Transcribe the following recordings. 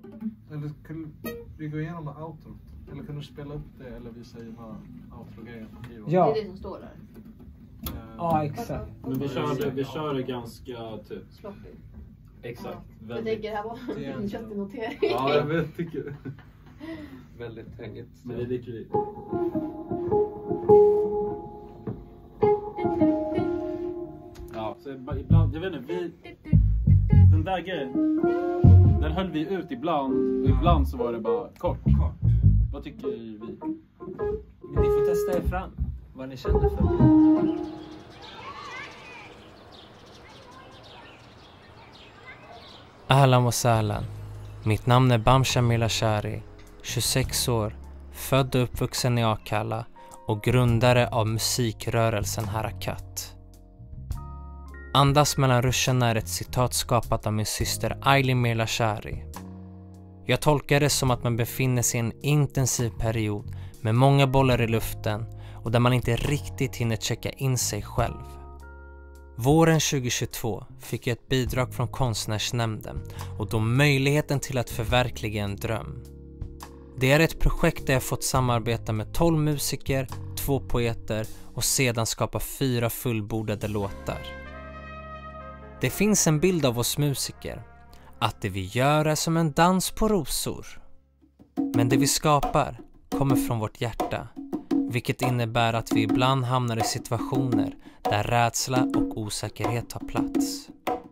Eller kan vi gå igenom outro? Eller kan du spela upp det eller vi säger bara outro-grejen på keyboard? Ja. Det är det som står där. Ja, exakt. Men vi kör det ganska typ. Sloppy. Exakt. Ja. Jag tänker det här var en köttig notering. Ja, jag vet, tycker väldigt hängigt. Men det är lite likt. Ja, så ibland, jag vet inte, den där grejen, den höll vi ut ibland, och ibland så var det bara kort. Vad tycker vi? Men ni får testa er fram, vad ni känner för. Ahlan wa sahlan. Mitt namn är Bamsha Milashari, 26 år, född och uppvuxen i Akalla och grundare av musikrörelsen Harakat. Andas mellan ruscherna är ett citat skapat av min syster Aylin Milashari. Jag tolkar det som att man befinner sig i en intensiv period med många bollar i luften och där man inte riktigt hinner checka in sig själv. Våren 2022 fick jag ett bidrag från Konstnärsnämnden och då möjligheten till att förverkliga en dröm. Det är ett projekt där jag fått samarbeta med 12 musiker, 2 poeter och sedan skapa 4 fullbordade låtar. Det finns en bild av oss musiker, att det vi gör är som en dans på rosor. Men det vi skapar kommer från vårt hjärta, vilket innebär att vi ibland hamnar i situationer där rädsla och osäkerhet tar plats.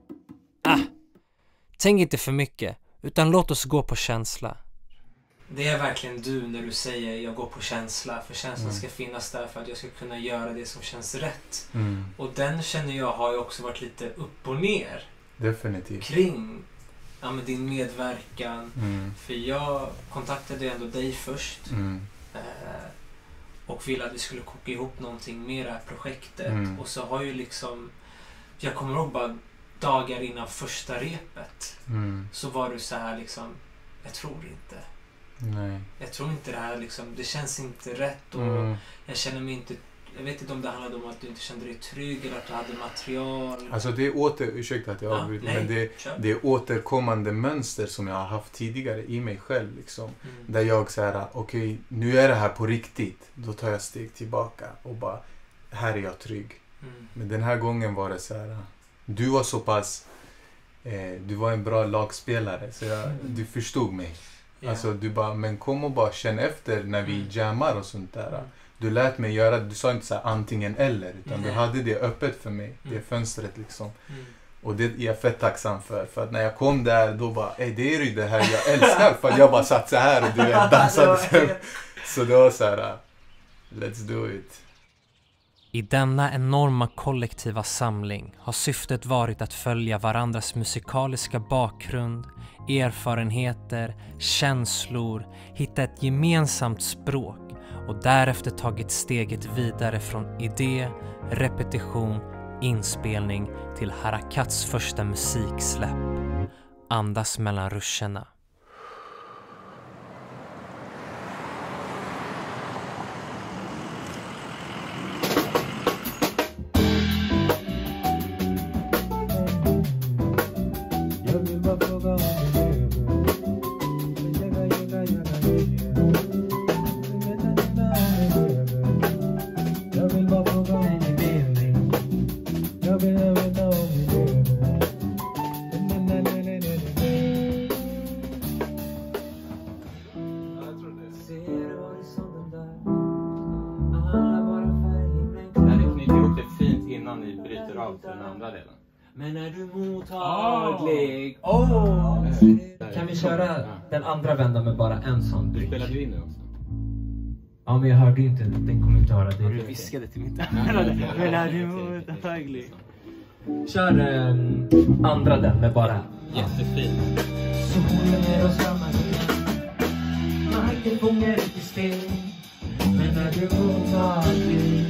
Tänk inte för mycket, utan låt oss gå på känsla. Det är verkligen du när du säger jag går på känsla, för känslan ska finnas där för att jag ska kunna göra det som känns rätt. Och den känner jag har ju också varit lite upp och ner. Definitivt. Kring med din medverkan. För jag kontaktade ändå dig först. Och ville att vi skulle koka ihop någonting med det här projektet. Och så har ju liksom, jag kommer ihåg bara dagar innan första repet. Så var du så här liksom, jag tror inte. Nej. Jag tror inte det här liksom, det känns inte rätt och jag känner mig inte, jag vet inte om det handlade om att du inte kände dig trygg eller att du hade material. Alltså det är ursäkta att jag avbryter, men det är återkommande mönster som jag har haft tidigare i mig själv liksom. Där jag säger, okej, nu är det här på riktigt. Då tar jag steg tillbaka och bara, här är jag trygg. Men den här gången var det så här, du var så pass, du var en bra lagspelare så du förstod mig. Alltså du bara, men kom och bara känn efter när vi jammar och sånt där. Du lät mig göra, du sa inte så här antingen eller, utan du hade det öppet för mig, det fönstret liksom. Och det är jag fett tacksam för att när jag kom där då bara, det är ju det här jag älskar, för att jag bara satt så här och du dansade. Så det var så här, let's do it. I denna enorma kollektiva samling har syftet varit att följa varandras musikaliska bakgrund, erfarenheter, känslor, hitta ett gemensamt språk och därefter tagit steget vidare från idé, repetition, inspelning till Harakats första musiksläpp. Andas mellan ruscherna. Men är du mottaglig? Kan vi köra den andra vändan med bara en sån bryt? Spelar du in det också? Ja, men jag hörde ju inte, den kommer inte höra det. Du viskade till mitt men är du mottaglig? Kör andra den med bara jättefin. Solen är oss samma marken fångar inte sten. Men är du mottaglig?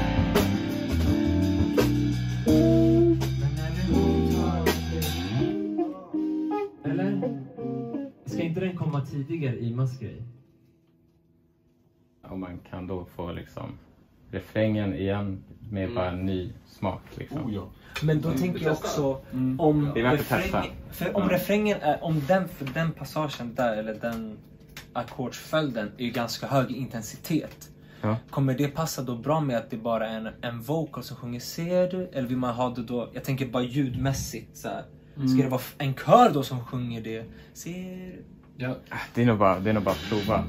Ska inte den komma tidigare i massgrej? Och man kan då få liksom refrängen igen med bara en ny smak liksom. Oh, ja. Men då tänker jag också om Det är värt att testa. för om refrängen är, om den för den passagen där eller den ackordsföljden är ju ganska hög intensitet. Ja. Kommer det passa då bra med att det bara är en vocal som sjunger ser du? Eller vill man ha det då, jag tänker bara ljudmässigt så här. Ska det vara en kör då som sjunger det? Ser du? Ja. Det är nog bara att prova.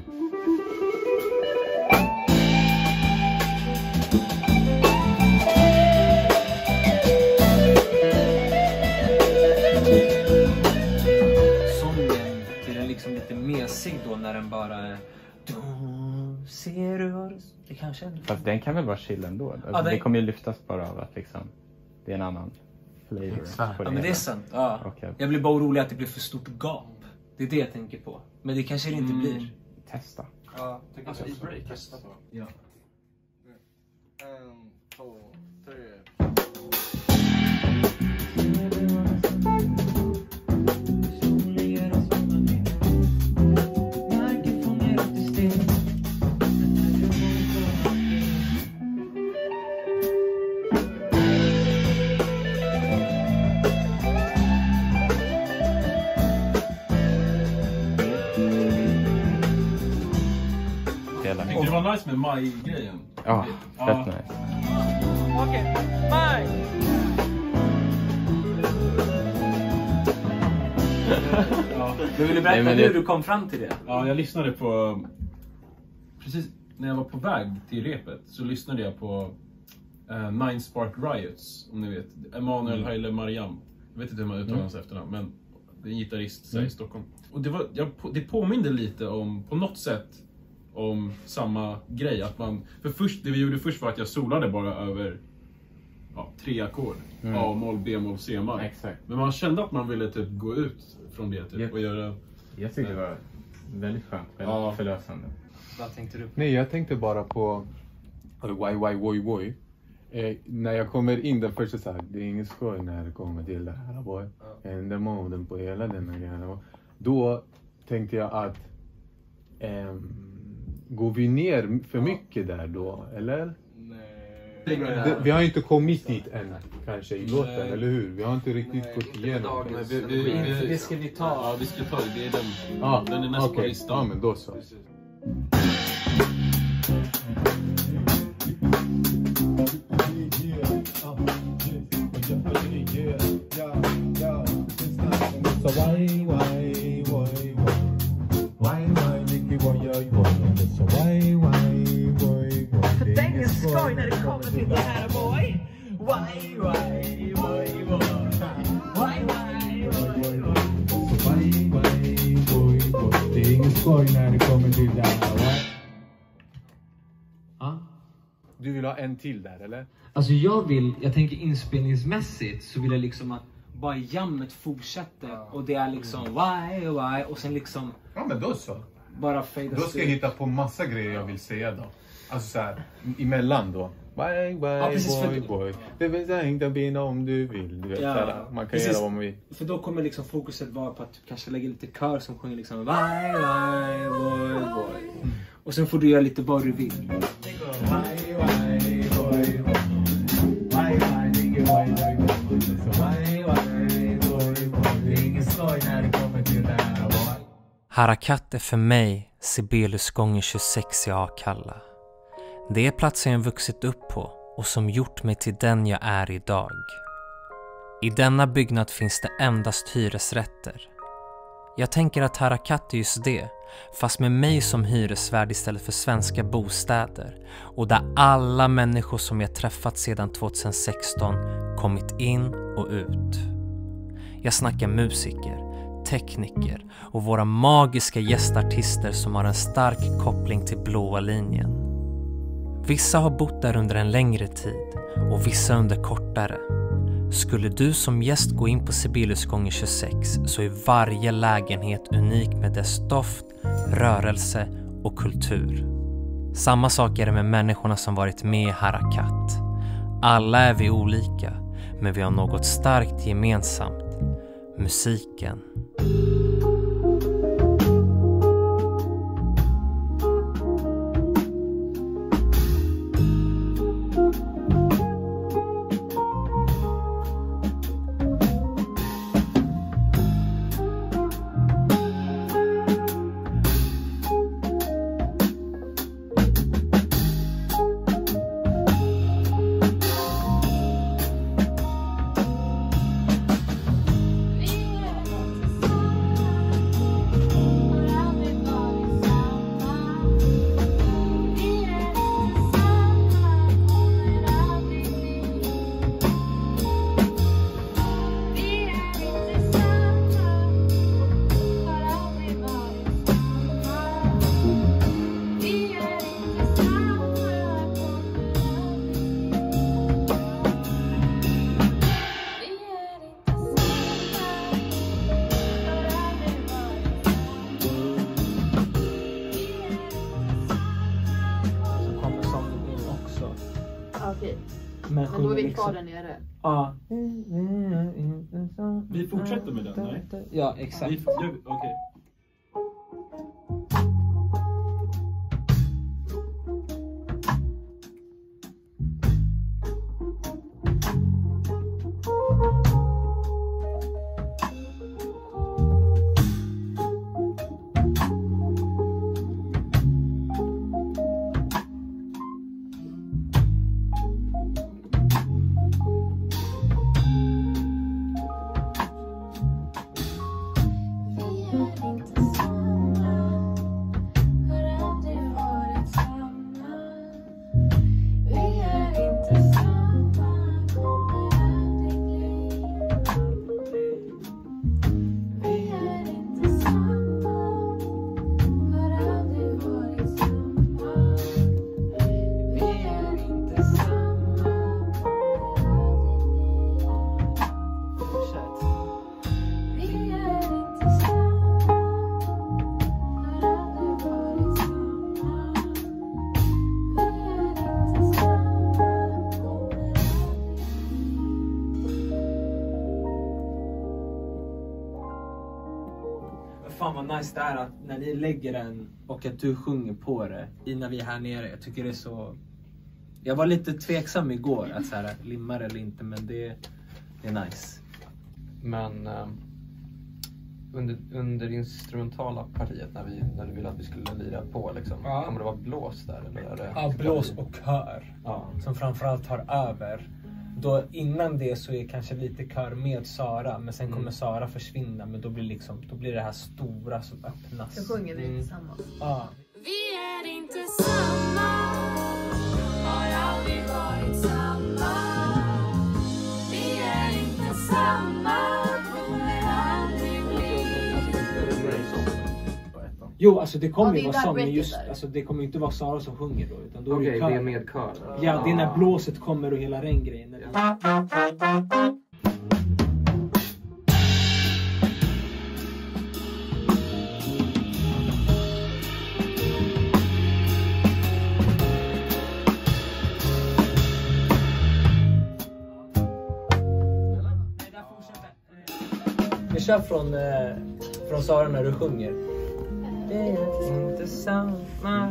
Sången blir den liksom lite mesig då när den bara är ser du? Det kanske ändå... Fast den kan väl vara chill ändå. Alltså, den... Det kommer ju lyftas bara av att liksom, det är en annan flavor. Exakt. På Ja men det är sant. Ja. Okay. Jag blir bara orolig att det blir för stort gap. Det är det jag tänker på. Men det kanske det inte blir. Testa. Ja, tycker Alltså, jag i också. break. Testa. Ja. 1, 2, 3. Det var nice med maj-grejen. Ja, Ja. fett nice. Okej, bye! Ja. Men vill du berätta Nej, men hur du kom fram till det? Ja, jag lyssnade på... Precis när jag var på väg till repet så lyssnade jag på Nine Spark Riots, om ni vet. Emanuel Haile Mariam. Jag vet inte hur man uttalar hans efternamn, men det är en gitarrist i Stockholm. Och det påminde lite om, på något sätt, om samma grej. Att man, för först, det vi gjorde först var att jag solade bara över 3 ackord. A-moll, B-moll, C-moll. Exakt. Men man kände att man ville typ gå ut från det typ, och göra... Jag tyckte det var väldigt skönt, väldigt Ja. förlösande. Vad tänkte du? Nej, jag tänkte bara på why, boy. När jag kommer in den första så här, det är ingen skoj när det kommer till det här boy. Den moden på hela den här grejen. Då tänkte jag att går vi ner för mycket där då, eller? Nej. Vi har inte kommit dit än kanske i låten, eller hur? Vi har inte riktigt gått igenom. Men Det ska vi ta. Ja, vi ska ta det. Det är den. Ja, Den är näst på okej. listan. Ja, men då så. Det är ingen skoj när det kommer till det här boy. Why, why, why, why. Why, why, why. Det är ingen skoj när det kommer till det här. Ja. Du vill ha en till där, eller? Alltså jag tänker inspelningsmässigt så vill jag liksom att bara jammet fortsätter och det är liksom why och sen liksom Ja, men då så. bara fadas Då ska jag hitta på massa grejer jag vill säga då. Alltså så här, emellan då. Why, precis, boy, för- boy. Det vill säga inte bina om du vill. Du vet, Ja, så här, man kan precis. göra vad man vill. För då kommer liksom fokuset vara på att kanske lägga lite kör som sjunger liksom why, boy. Och sen får du göra lite vad du vill. Harakat är för mig Sibelius gånger 26 i Akalla. Det är platsen jag vuxit upp på och som gjort mig till den jag är idag. I denna byggnad finns det endast hyresrätter. Jag tänker att Harakat är just det, fast med mig som hyresvärd istället för svenska bostäder, och där alla människor som jag träffat sedan 2016 kommit in och ut. Jag snackar musiker, tekniker och våra magiska gästartister som har en stark koppling till blåa linjen. Vissa har bott där under en längre tid och vissa under kortare. Skulle du som gäst gå in på Sibelius gånger 26 så är varje lägenhet unik med dess doft, rörelse och kultur. Samma sak är det med människorna som varit med i Harakat. Alla är vi olika, men vi har något starkt gemensamt. Musiken. Men då är vi kvar där nere. Ja. Vi fortsätter med den, nej? Ja, exakt. Okej. Fan vad nice det är att när ni lägger den och att du sjunger på det innan vi är här nere. Jag tycker det är så... Jag var lite tveksam igår att så här, limma eller inte, men det är nice. Men under instrumentala partiet när du ville att vi skulle lira på liksom, kommer det vara blås där? Eller är det... Ja, blås och kör. Ja. Som framförallt tar över. Då innan det så är kanske lite kör med Sara, men sen kommer Sara försvinna, men då blir det här stora som öppnas. Så sjunger vi tillsammans. Ja. Vi är inte samma, har aldrig varit samma. Vi är inte samma, kommer aldrig bli. Jo, alltså det kommer Ja, ju det är vara där sång, men breaket just, där. alltså det kommer ju inte vara Sara som sjunger då, utan då är Okej, det kör. det är med kör. Ja, det är när blåset kommer och hela den grejen. Vi kör från Sara när du sjunger. Det är inte samma.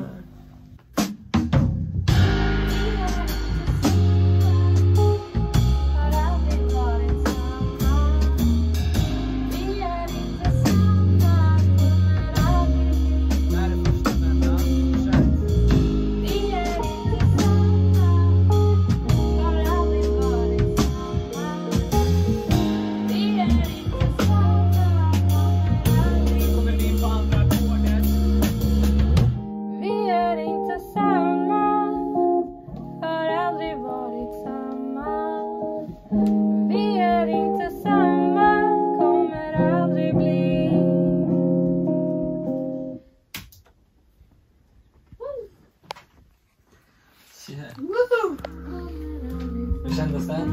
Hur kändes det?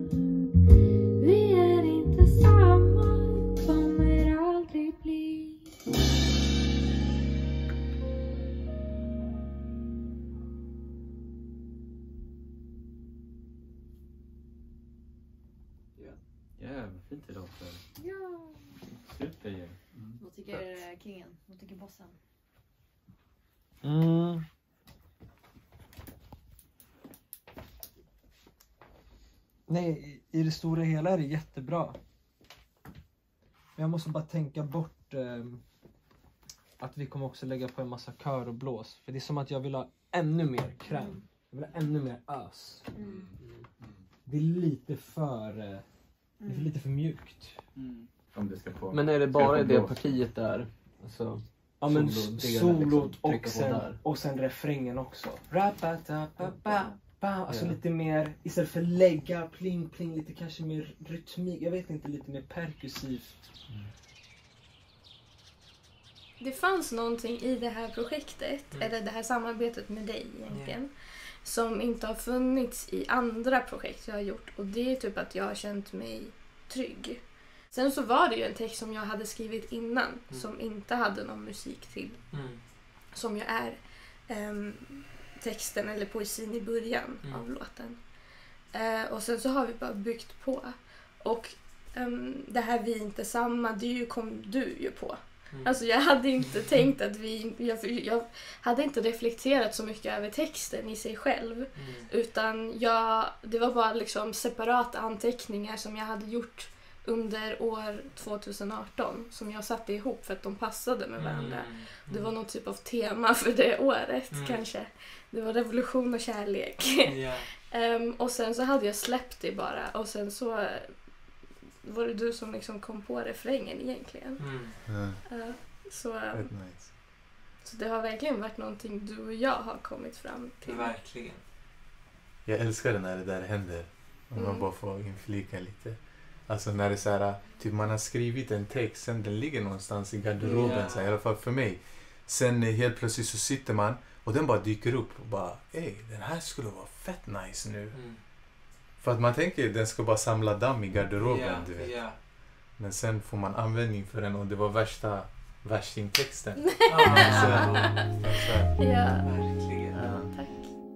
Vi är inte samma, kommer aldrig bli. Jävligt fint idag. Ja. Super gäng. Vad tycker kingen? Vad tycker bossen? Nej, i det stora hela är det jättebra. Men jag måste bara tänka bort att vi kommer också lägga på en massa kör och blås. För det är som att jag vill ha ännu mer kräm. Jag vill ha ännu mer ös. Det är lite för mjukt. Om det ska på. Men är det bara det partiet där? Alltså, Ja, men solot liksom, och sen refrängen också. Alltså lite mer, istället för lägga, pling pling, lite kanske mer rytmik. Jag vet inte, lite mer perkussivt. Det fanns någonting i det här projektet, eller det här samarbetet med dig egentligen, som inte har funnits i andra projekt jag har gjort. Och det är typ att jag har känt mig trygg. Sen så var det ju en text som jag hade skrivit innan, som inte hade någon musik till. Som ju är texten eller poesin i början av låten. Och sen så har vi bara byggt på. Och det här vi inte samma, det kom du ju på. Alltså jag hade inte tänkt att jag hade inte reflekterat så mycket över texten i sig själv. Utan det var bara liksom separata anteckningar som jag hade gjort under år 2018 som jag satte ihop för att de passade med varandra. Det var någon typ av tema för det året kanske. Det var revolution och kärlek. Och sen så hade jag släppt det bara. Och sen så var det du som liksom kom på refrängen egentligen. Så det har verkligen varit någonting du och jag har kommit fram till. Verkligen. Jag älskar det när det där händer. Om man bara får inflika lite. Alltså när det är så här, typ man har skrivit en text, sen den ligger någonstans i garderoben, så här, i alla fall för mig. Sen helt plötsligt så sitter man och den bara dyker upp och bara, den här skulle vara fett nice nu. För att man tänker den ska bara samla damm i garderoben, du vet. Men sen får man användning för den och det var värstingtexten. Verkligen. Tack.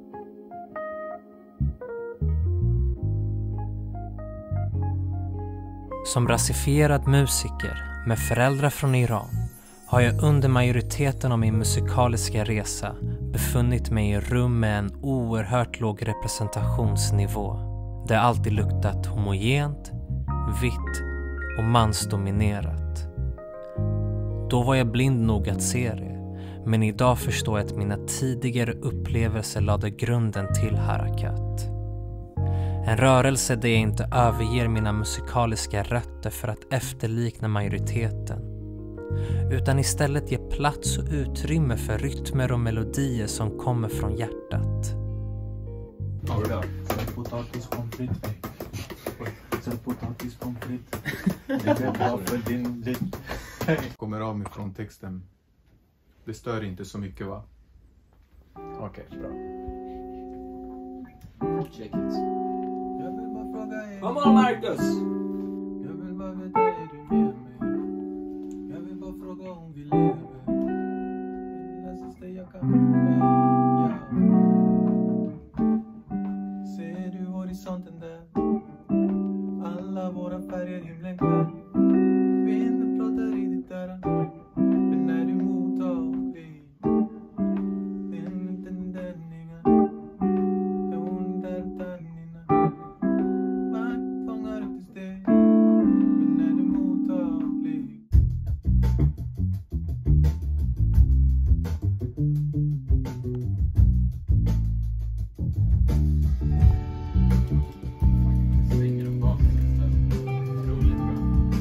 Som rasifierad musiker med föräldrar från Iran har jag under majoriteten av min musikaliska resa befunnit mig i rum med en oerhört låg representationsnivå. Det har alltid luktat homogent, vitt och mansdominerat. Då var jag blind nog att se det, men idag förstår jag att mina tidigare upplevelser lade grunden till Harakat. En rörelse där jag inte överger mina musikaliska rötter för att efterlikna majoriteten, utan istället ger plats och utrymme för rytmer och melodier som kommer från hjärtat. Potatis pommes frites. Potatis pommes frites. Det är bra för din liv. Kommer av mig från texten. Det stör inte så mycket, va? Okej, bra. Check it. Jag vill bara fråga Come on, Marcus! Jag vill bara veta, är du med mig? Jag vill bara fråga om vi lever. Det sista jag kan med, ja. Ser du horisonten där? Alla våra färger himlen kvar. Vinden pratar i ditt öra. Men när du mottaglig, det är inte den dänningar. Det är hon där tannina. Vart fångar upp till steg. Men när du mottaglig. Svänger de bak. Otroligt bra.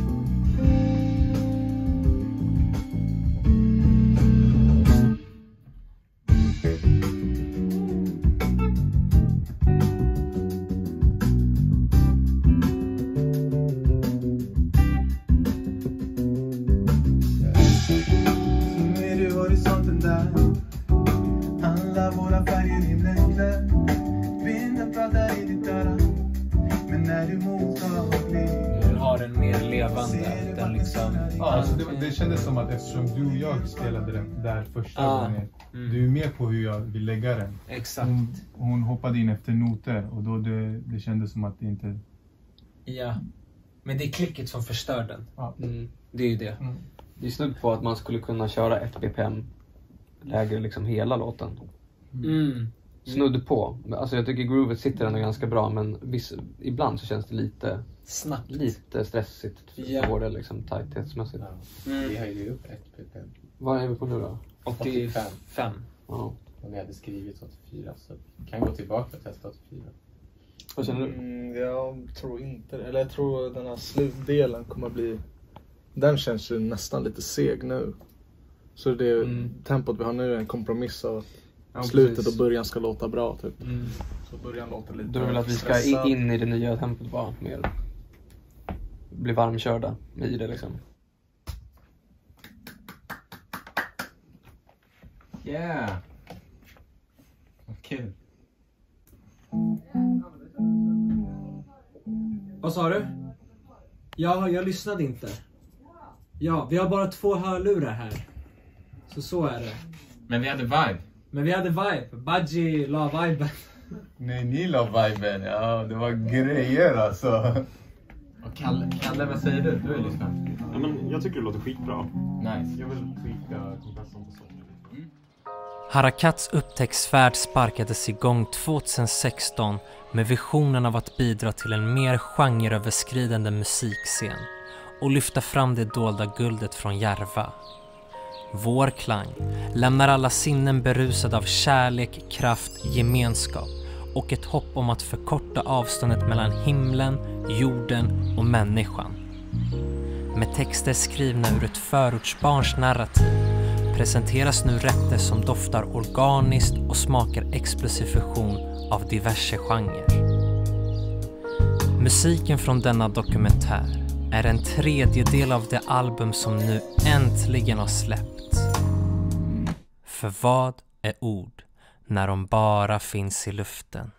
Ser du horisonten där? Alla våra färger himlen klär. Vinden pratar i ditt öra. Men när du mottaglig. Den har en mer levande, den liksom... Ja, alltså det kändes som att eftersom du och jag spelade den där första gången. Du är med på hur jag vill lägga den. Exakt. Hon hoppade in efter noter och då det kändes som att det inte... Ja. Men det är klicket som förstör den. Ja. Det är ju det. Det är snudd på att man skulle kunna köra ett BPM lägre liksom hela låten. Snudd på. Alltså jag tycker groovet sitter ändå ganska bra, men ibland så känns det lite snabbt. Lite stressigt för det liksom tajthetsmässigt. Vi höjde ju upp ett ppm. Vad är vi på nu då? 85. Ja. Och vi hade skrivit 84, så vi kan gå tillbaka och testa 84. Vad känner du? Jag tror inte det. Eller jag tror den här slutdelen kommer bli... Den känns ju nästan lite seg nu. Så det tempot vi har nu är en kompromiss av att slutet och början ska låta bra typ. Så början låter lite... Du vill att vi ska in i det nya tempot bara mer? Bli varmkörda i det liksom? Yeah! Kul. Vad sa du? Ja, jag lyssnade inte. Ja, vi har bara 2 hörlurar här. Så är det. Men vi hade vibe. Men vi hade vibe. Budgie la viben. Nej, ni la viben. Ja, det var grejer alltså. Och Kalle, vad säger du? Du är lyssnat. Ja, men jag tycker det låter skitbra. Nice. Jag vill tweaka kompressorn på sång. Harakats upptäcktsfärd sparkades igång 2016 med visionen av att bidra till en mer genreöverskridande musikscen och lyfta fram det dolda guldet från Järva. Vår klang lämnar alla sinnen berusade av kärlek, kraft, gemenskap och ett hopp om att förkorta avståndet mellan himlen, jorden och människan. Med texter skrivna ur ett förortsbarns narrativ presenteras nu rätter som doftar organiskt och smakar explosiv fusion av diverse genrer. Musiken från denna dokumentär är en tredjedel av det album som nu äntligen har släppts. För vad är ord när de bara finns i luften?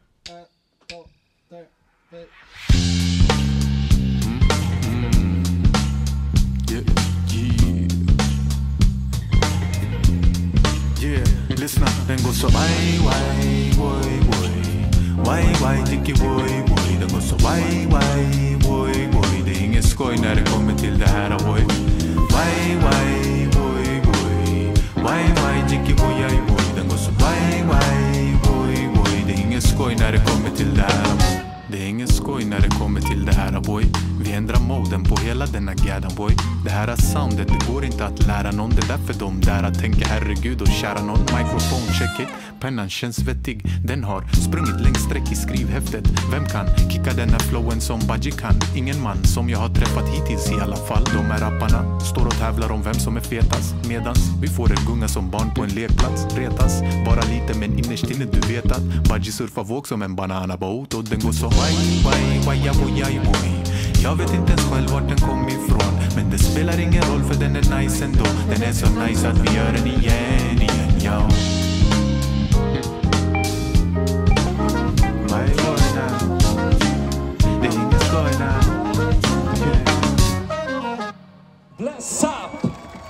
Lyssna, den går så wai wai woi woi. Wai wai tiki woi woi. Den går så wai wai woi woi. Det är ingen skoj när det kommer till det här woi. Wai wai woi woi. Wai wai tiki woi woi. Den går så wai wai woi woi. Det är ingen skoj när det kommer till det här. Det är ingen skoj när det kommer till det här boy. Vi ändrar moden på hela denna gadan boy. Det här är soundet, det går inte att lära någon. Det är därför de där att tänka herregud och kära någon. Microphone check it, pennan känns vettig. Den har sprungit längs streck i skrivhäftet. Vem kan kicka den här flowen som Budgie kan? Ingen man som jag har träffat hittills i alla fall. De här rapparna står och tävlar om vem som är fetast. Medans vi får det gunga som barn på en lekplats. Retas, bara lite men innerst inne du vet att Budgie surfar våg som en bananabåt. Och den går så wai wai wai wai wai. Jag vet inte ens själv vart den kom ifrån. Men det spelar ingen roll för den är nice ändå. Den är så nice att vi gör den igen, ja. Wai wai now. Det är ingen skoj now. Bless up!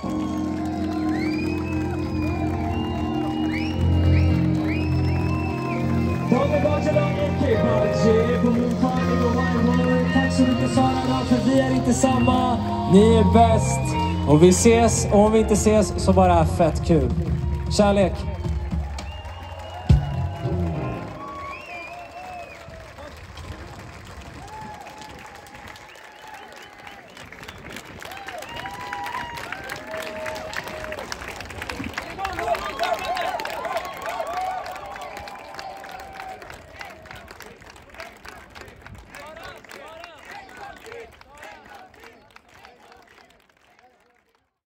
Tack så mycket Sara, för vi är inte samma. Ni är bäst. Och vi ses, och om vi inte ses så bara fett kul. Kärlek.